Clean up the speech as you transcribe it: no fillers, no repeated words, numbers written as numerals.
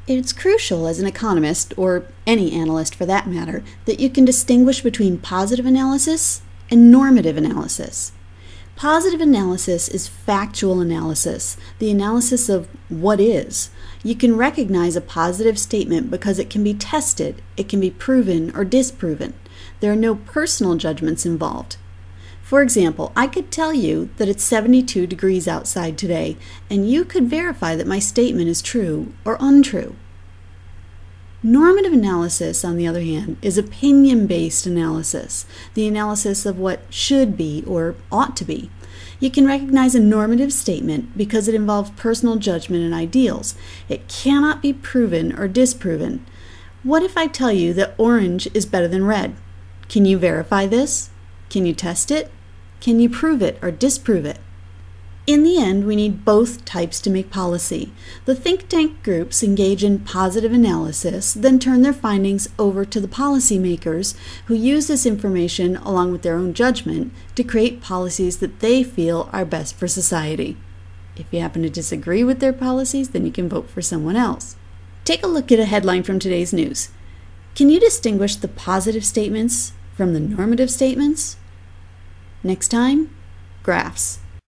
It's crucial as an economist, or any analyst for that matter, that you can distinguish between positive analysis and normative analysis. Positive analysis is factual analysis, the analysis of what is. You can recognize a positive statement because it can be tested, it can be proven or disproven. There are no personal judgments involved. For example, I could tell you that it's 72 degrees outside today, and you could verify that my statement is true or untrue. Normative analysis, on the other hand, is opinion-based analysis, the analysis of what should be or ought to be. You can recognize a normative statement because it involves personal judgment and ideals. It cannot be proven or disproven. What if I tell you that orange is better than red? Can you verify this? Can you test it? Can you prove it or disprove it? In the end, we need both types to make policy. The think tank groups engage in positive analysis, then turn their findings over to the policymakers, who use this information along with their own judgment to create policies that they feel are best for society. If you happen to disagree with their policies, then you can vote for someone else. Take a look at a headline from today's news. Can you distinguish the positive statements from the normative statements? Next time, graphs.